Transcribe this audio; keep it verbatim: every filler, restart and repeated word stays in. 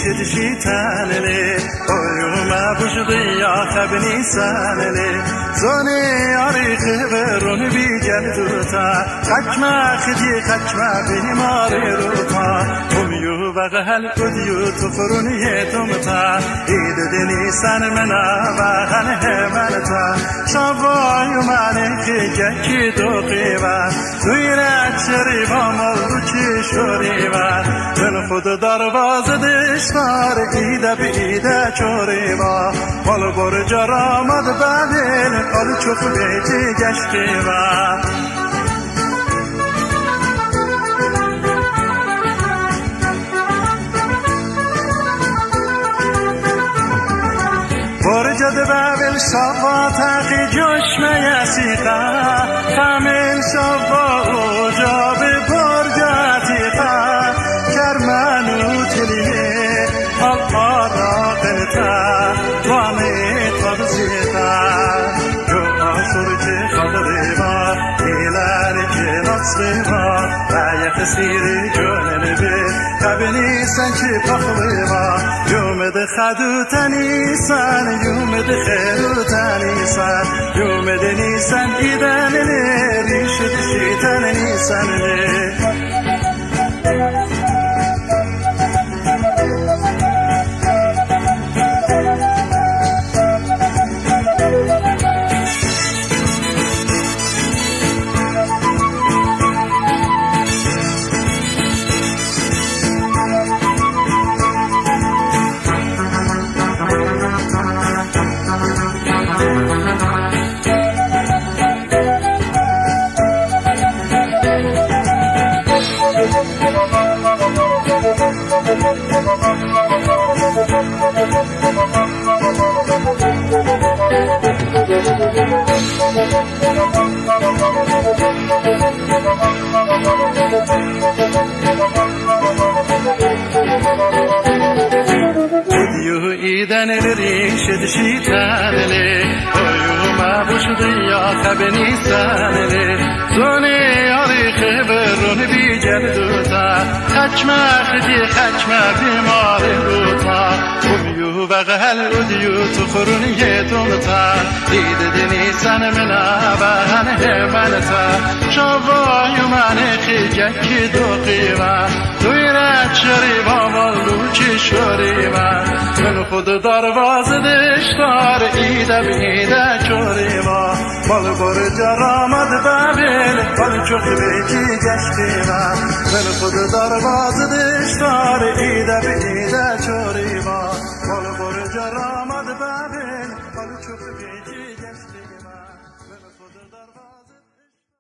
دشی تنله اویو ما بوجدی یا خبنی سنله زونی آری خبرون بی جلدوتا خچما خدی خچما بیماری روتا اویو بغل کدیو تو فرونی تومتا اید دنی سن منا بغل هملتا شوایو منی که جکی دو قیبا دویرت شریبا مالو چی شوریبا من خود درواز دشتار ایده بیده چوریبا مال بر جرامد بدل قال چوخ بیتی گشتیبا برجد بابل شبا تاقی جشم یسیقا کامل شبا اوجا به برجاتیقا کرمانو تلیه القارا قلتا وانی طبزیقا جو آشور که خبری با ایلانی که نصری با رای خسیری جونن بی قبلی سنچی پخلی با یومد خدو تنیسان یومد خیرو تنیسان یومد نیسان ایدن ریش دشیتن نیسان یو ایدن ریش دشی تنله اویو ما بوشدی یا خبنی سنله زونی آری خبرون بی جلدوتا خچما خدی خچما بیماری روتا اویو بغل اودیو تو خورونی تومتا دید دنی سن منا بهن هملتا شوایو من خیجکی دو قیمه دویرت شریبا مالو چی شوریبا من خود درواز دشتار ایده بیده چوریبا مال بر جرامد بابل مال چوخ بیجی گشتیبا من خود درواز دشتار ایده بیده چوریبا مال بر جرامد بابل مال چوخ بیجی گشتیبا من خود درواز